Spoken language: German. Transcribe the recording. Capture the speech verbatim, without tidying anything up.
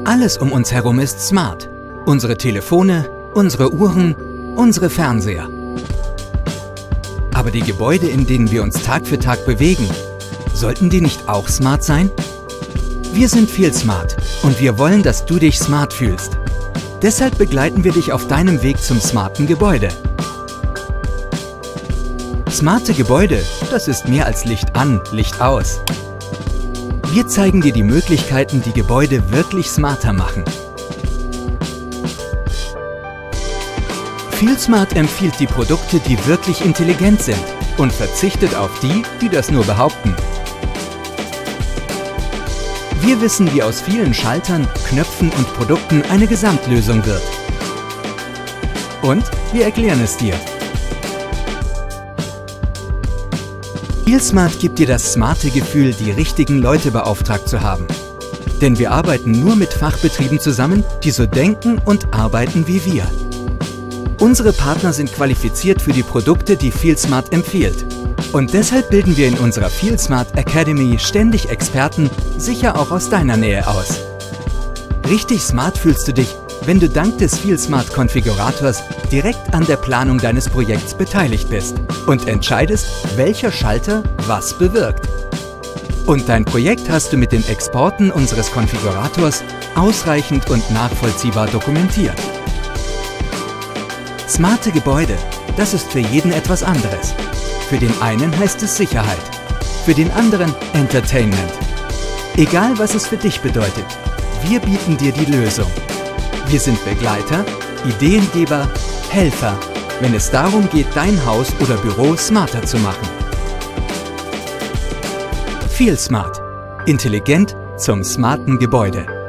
Alles um uns herum ist smart. Unsere Telefone, unsere Uhren, unsere Fernseher. Aber die Gebäude, in denen wir uns Tag für Tag bewegen, sollten die nicht auch smart sein? Wir sind FeelSmart und wir wollen, dass du dich smart fühlst. Deshalb begleiten wir dich auf deinem Weg zum smarten Gebäude. Smarte Gebäude, das ist mehr als Licht an, Licht aus. Wir zeigen dir die Möglichkeiten, die Gebäude wirklich smarter machen. FeelSmart empfiehlt die Produkte, die wirklich intelligent sind und verzichtet auf die, die das nur behaupten. Wir wissen, wie aus vielen Schaltern, Knöpfen und Produkten eine Gesamtlösung wird. Und wir erklären es dir. FeelSmart gibt dir das smarte Gefühl, die richtigen Leute beauftragt zu haben. Denn wir arbeiten nur mit Fachbetrieben zusammen, die so denken und arbeiten wie wir. Unsere Partner sind qualifiziert für die Produkte, die FeelSmart empfiehlt. Und deshalb bilden wir in unserer FeelSmart Academy ständig Experten, sicher auch aus deiner Nähe aus. Richtig smart fühlst du dich, wenn du dank des FeelSmart-Konfigurators direkt an der Planung deines Projekts beteiligt bist und entscheidest, welcher Schalter was bewirkt. Und dein Projekt hast du mit den Exporten unseres Konfigurators ausreichend und nachvollziehbar dokumentiert. Smarte Gebäude, das ist für jeden etwas anderes. Für den einen heißt es Sicherheit, für den anderen Entertainment. Egal, was es für dich bedeutet, wir bieten dir die Lösung. Wir sind Begleiter, Ideengeber, Helfer, wenn es darum geht, dein Haus oder Büro smarter zu machen. FeelSmart. Intelligent zum smarten Gebäude.